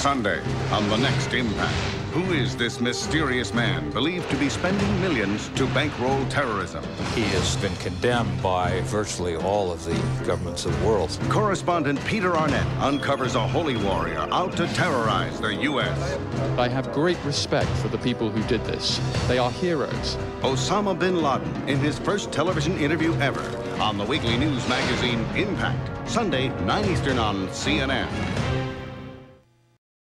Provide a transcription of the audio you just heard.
Sunday on the next Impact. Who is this mysterious man believed to be spending millions to bankroll terrorism? He has been condemned by virtually all of the governments of the world. Correspondent Peter Arnett uncovers a holy warrior out to terrorize the U.S. I have great respect for the people who did this. They are heroes. Osama bin Laden in his first television interview ever on the weekly news magazine Impact. Sunday, 9 Eastern on CNN.